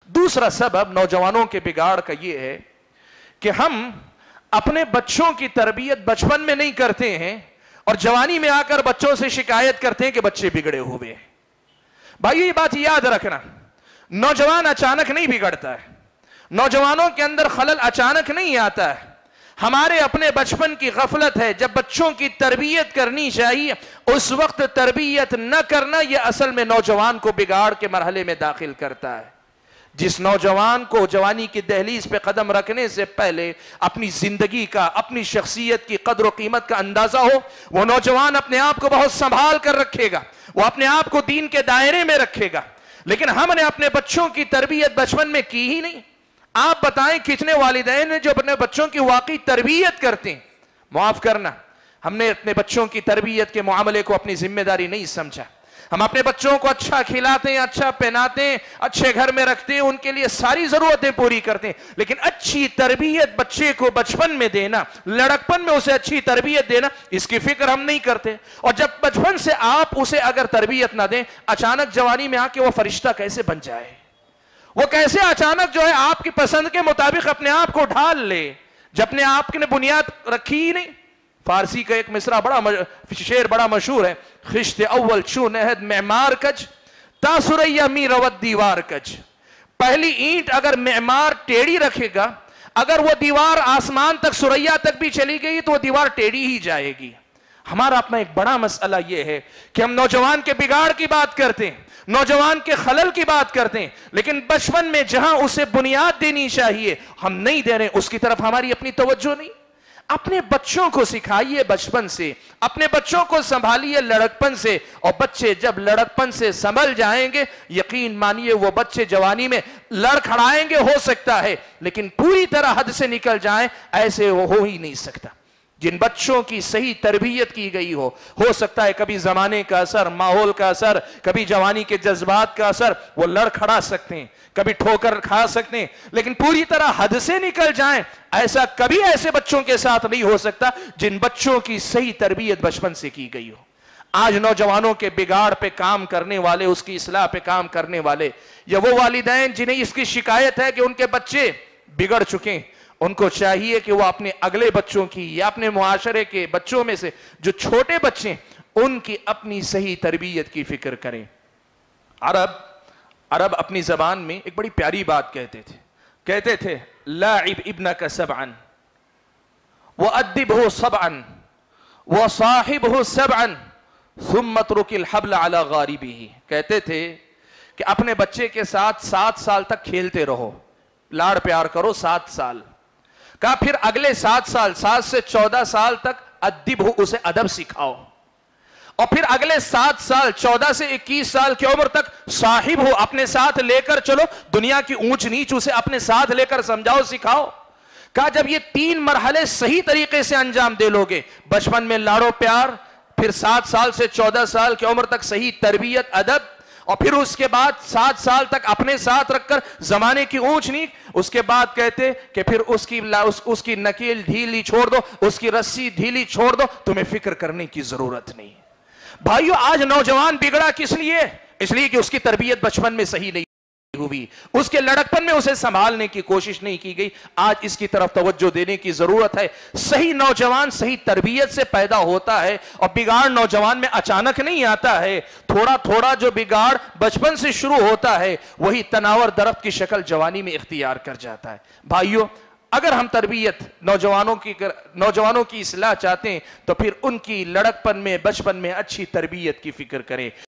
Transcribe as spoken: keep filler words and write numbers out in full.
دوسرا سبب نوجوانوں کے بگاڑ کا یہ ہے کہ ہم اپنے بچوں کی تربیت بچپن میں نہیں کرتے ہیں اور جوانی میں آ کر بچوں سے شکایت کرتے ہیں کہ بچے بگڑے ہوئے ہیں. بھائیو یہ بات یاد رکھنا، نوجوان اچانک نہیں بگڑتا ہے، نوجوانوں کے اندر خلل اچانک نہیں آتا ہے. ہمارے اپنے بچپن کی غفلت ہے. جب بچوں کی تربیت کرنی چاہیے اس وقت تربیت نہ کرنا یہ اصل میں نوجوان کو بگاڑ کے مرحلے میں داخل کرتا ہے. جس نوجوان کو جوانی کی دہلیز پہ قدم رکھنے سے پہلے اپنی زندگی کا، اپنی شخصیت کی قدر و قیمت کا اندازہ ہو، وہ نوجوان اپنے آپ کو بہت سنبھال کر رکھے گا، وہ اپنے آپ کو دین کے دائرے میں رکھے گا. لیکن ہم نے اپنے بچوں کی تربیت بچپن میں کی ہی نہیں. آپ بتائیں کتنے والدین ہیں جو اپنے بچوں کی واقعی تربیت کرتے ہیں؟ معاف کرنا، ہم نے اپنے بچوں کی تربیت کے معاملے کو اپنی ذمہ داری نہیں سمجھا. ہم اپنے بچوں کو اچھا کھلاتے ہیں، اچھا پہناتے ہیں، اچھے گھر میں رکھتے ہیں، ان کے لیے ساری ضرورتیں پوری کرتے ہیں، لیکن اچھی تربیت بچے کو بچپن میں دینا، لڑکپن میں اسے اچھی تربیت دینا، اس کی فکر ہم نہیں کرتے. اور جب بچپن سے آپ اسے اگر تربیت نہ دیں، اچانک جوانی میں آ کے وہ فرشتہ کیسے بن جائے؟ وہ کیسے اچانک جو ہے آپ کی پسند کے مطابق اپنے آپ کو ڈھال لے جب اپنے آپ نے بنیاد رکھی ہی نہیں؟ فارسی کا ایک مصرع بڑا شعر بڑا مشہور ہے، خشت اول چون عہد معمار کج تا سریا می روت دیوار کج. پہلی اینٹ اگر معمار ٹیڑھی رکھے گا، اگر وہ دیوار آسمان تک سریا تک بھی چلی گئی تو وہ دیوار ٹیڑھی ہی جائے گی. ہمارا اپنا ایک بڑا مسئلہ یہ ہے کہ ہم نوجوان کے بگاڑ کی بات کرتے ہیں، نوجوان کے خلل کی بات کرتے ہیں، لیکن بچپن میں جہاں اسے بنیاد دینی چاہیے ہم نہیں دے رہے، اس کی طرف ہماری اپنی توجہ نہیں. اپنے بچوں کو سکھائیے بچپن سے، اپنے بچوں کو سنبھالیے لڑکپن سے، اور بچے جب لڑکپن سے سنبھل جائیں گے یقین مانیے وہ بچے جوانی میں لڑ کھڑائیں گے، ہو سکتا ہے، لیکن پوری طرح حد سے نکل جائیں ایسے وہ ہو ہی نہیں سکتا. جن بچوں کی صحیح تربیت کی گئی ہو ہو سکتا ہے کبھی زمانے کا اثر، ماحول کا اثر، کبھی جوانی کے جذبات کا اثر، وہ لڑ کھڑا سکتے ہیں، کبھی ٹھوکر کھا سکتے ہیں، لیکن پوری طرح حد سے نکل جائیں ایسا کبھی ایسے بچوں کے ساتھ نہیں ہو سکتا جن بچوں کی صحیح تربیت بچپن سے کی گئی ہو. آج نوجوانوں کے بگاڑ پہ کام کرنے والے، اس کی اصلاح پہ کام کرنے والے، یا وہ والدین جنہیں اس کی شکایت ہے کہ ان کے بچے بگڑ چکے ہیں، ان کو چاہیے کہ وہ اپنے اگلے بچوں کی یا اپنے معاشرے کے بچوں میں سے جو چھوٹے بچے ہیں ان کی اپنی صحیح تربیت کی فکر کریں. عرب عرب اپنی زبان میں ایک بڑی پیاری بات کہتے تھے، کہتے تھے لاعب ابنک سبعا وأدبه سبعا وصاحبه سبعا ثم اترك الحبل على غاربه. کہتے تھے کہ اپنے بچے کے ساتھ سات سال تک کھیلتے رہو، لاڑ پیار کرو سات سال. کہا پھر اگلے سات سال سات سے چودہ سال تک ادب ہو، اسے ادب سکھاؤ، اور پھر اگلے سات سال چودہ سے اکیس سال کی عمر تک صاحب ہو، اپنے ساتھ لے کر چلو، دنیا کی اونچ نیچ اسے اپنے ساتھ لے کر سمجھاؤ سکھاؤ. کہا جب یہ تین مرحلے صحیح طریقے سے انجام دے لوگے، بچپن میں لاڑو پیار، پھر سات سال سے چودہ سال کی عمر تک صحیح تربیت ادب، اور پھر اس کے بعد سات سال تک اپنے ساتھ رکھ کر زمانے کی اونچ نیچ، اس کے بعد کہتے کہ پھر اس کی اس, اس کی نکیل ڈھیلی چھوڑ دو، اس کی رسی ڈھیلی چھوڑ دو، تمہیں فکر کرنے کی ضرورت نہیں. بھائیو آج نوجوان بگڑا کس لیے؟ اس لیے کہ اس کی تربیت بچپن میں صحیح نہیں ہوئی، اس کے لڑکپن میں اسے سنبھالنے کی کوشش نہیں کی گئی. آج اس کی طرف توجہ دینے کی ضرورت ہے. صحیح نوجوان صحیح تربیت سے پیدا ہوتا ہے، اور بگاڑ نوجوان میں اچانک نہیں آتا ہے. تھوڑا تھوڑا جو بگاڑ بچپن سے شروع ہوتا ہے وہی تناور درخت کی شکل جوانی میں اختیار کر جاتا ہے. بھائیو اگر ہم تربیت نوجوانوں کی نوجوانوں کی اصلاح چاہتے ہیں تو پھر ان کی لڑکپن میں بچپن میں اچھی تربیت کی فکر کریں.